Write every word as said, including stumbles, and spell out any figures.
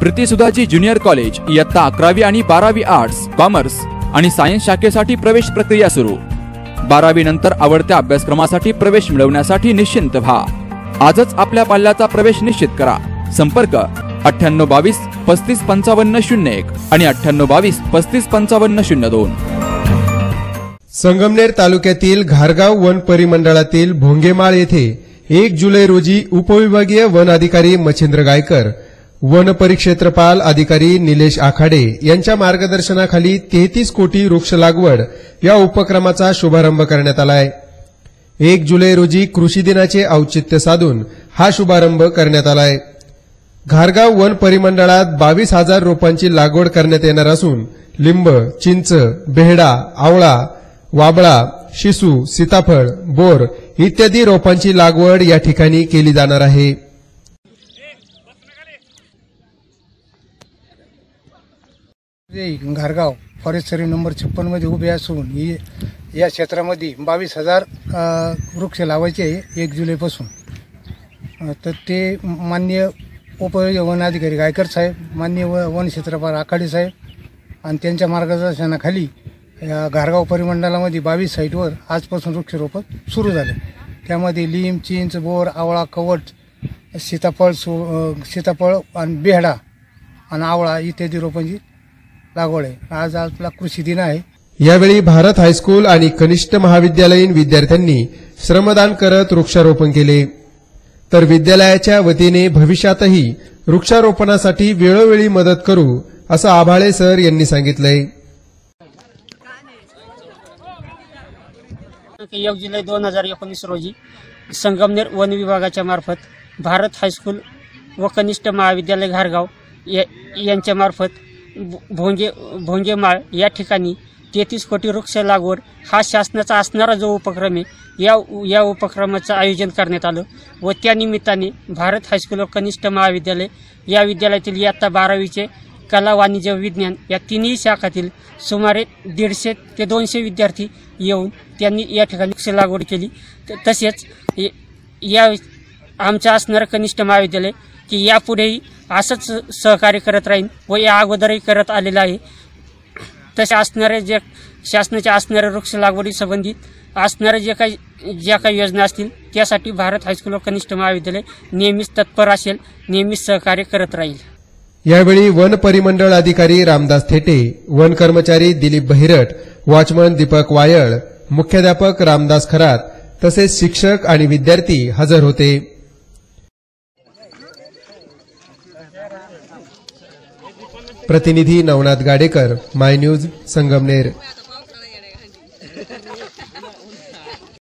Preeti Sudhaji junior college इयत्ता अकरावी आणि बारावी आर्ट्स, कॉमर्स आणि सायन्स शाखेसाठी प्रवेश प्रक्रिया सुरू। बारावी नंतर आवडत्या अभ्यासक्रमासाठी प्रवेश मिळवण्यासाठी निश्चिंत व्हा। आजच आपल्या पाल्याचा प्रवेश निश्चित करा। संपर्क अठ्ठ्याण्णव बावीस पस्तीस पंचावन्न शून्य एक आणि अठ्ठ्याण्णव बावीस पस्तीस पंचावन्न शून्य दोन। संगमनेर तालुक्यातील घारगाव वन परिमंडळातील भोंगेमाळ येथे एक जुलै रोजी उपविभागीय वन अधिकारी मच्छिंद्र गायकर, वन परिक्षेत्रपाल अधिकारी निलेश आखाडे यांच्या मार्गदर्शनाखाली तेहतीस कोटी वृक्ष लागवड या उपक्रमाचा शुभारंभ करण्यात आला आहे। एक जुलै रोजी कृषी दिनाचे औचित्य साधून हा शुभारंभ करण्यात आला आहे। घारगाव वन परिमंडळात बावीस हजार रोपांची लागवड करण्यात येणार असून लिंब, चिंच, बेहडा, आवळा, वाबळा, शिसू, सीताफळ, बोर इत्यादी रोपांची लागवड या ठिकाणी केली जाणार आहे। घारगाव फॉरेस्ट सर्वे नंबर छप्पन मध्ये उभे असून या क्षेत्रामध्ये बावीस हजार वृक्ष लावायचे आहे एक जुलैपासून। तर ते माननीय उपवन अधिकारी गायकर साहेब, माननीय वन क्षेत्रपाल आखाडे साहेब आणि त्यांच्या मार्गदर्शनाखाली या घारगाव परिमंडळामध्ये बावीस साईटवर आजपासून वृक्षारोपण सुरू झाले। त्यामध्ये लिंब, चिंच, बोर, आवळा, कवट, सीताफळ सीताफळ आणि बेहडा आणि आवळा इत्यादी रोपांची लागवड आहे। आज आपला कृषी दिन आहे। यावेळी भारत हायस्कूल आणि कनिष्ठ महाविद्यालयीन विद्यार्थ्यांनी श्रमदान करत वृक्षारोपण केले। तर विद्यालयाच्या वतीने भविष्यातही वृक्षारोपणासाठी वेळोवेळी मदत करू असं आभाळे सर यांनी सांगितलंय। एक जुलै दोन हजार एकोणीस रोजी संगमनेर वन विभागाच्या मार्फत भारत हायस्कूल व कनिष्ठ महाविद्यालय घारगाव यांच्या मार्फत भोंगे भोंगेमाळ या ठिकाणी तेहतीस कोटी वृक्ष लागवड हा शासनाचा असणारा जो उपक्रम आहे या या उपक्रमाचं आयोजन करण्यात आलं व त्या निमित्ताने भारत हायस्कूल व कनिष्ठ महाविद्यालय या विद्यालयातील इयत्ता बारावीचे कला, वाणिज्य, विज्ञान या तिन्ही शाखातील सुमारे दीडशे ते दोनशे विद्यार्थी येऊन त्यांनी या ठिकाणी वृक्ष लागवड केली। तसेच या आमच्या असणारं कनिष्ठ महाविद्यालय की यापुढेही असंच सहकार्य करत राहील व या अगोदरही करत आलेलं आहे। तसे असणारे जे शासनाच्या असणाऱ्या वृक्ष लागवडी संबंधित असणारे जे काही ज्या काही योजना असतील त्यासाठी भारत हायस्कूल व कनिष्ठ महाविद्यालय नेहमीच तत्पर असेल, नेहमीच सहकार्य करत राहील। यावेळी वन परिमंडळ अधिकारी रामदास थेटे, वन कर्मचारी दिलीप बहिरट, वॉचमन दीपक वायळ, मुख्याध्यापक रामदास खरात तसेच शिक्षक आणि विद्यार्थी हजर होते। प्रतिनिधी नवनाथ गाडेकर, माय न्यूज, संगमनेर।